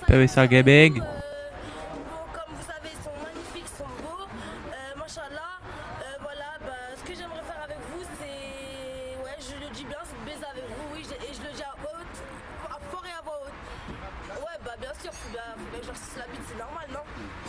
PVSA Gaming. Bon, comme vous savez, ils sont magnifiques, ils sont beaux. Machallah. Voilà, ce que j'aimerais faire avec vous, c'est. Ouais, je le dis bien, c'est de baiser avec vous, oui, et je le dis à fort et à voix haute. Ouais, bien sûr, faut bien que j'en la bite, c'est normal, non?